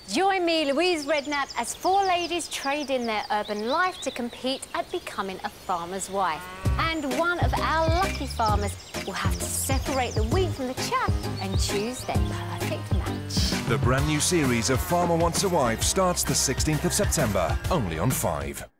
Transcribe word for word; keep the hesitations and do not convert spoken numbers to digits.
Join me, Louise Redknapp, as four ladies trade in their urban life to compete at becoming a farmer's wife. And one of our lucky farmers will have to separate the wheat from the chaff and choose their perfect match. The brand new series of Farmer Wants a Wife starts the sixteenth of September, only on five.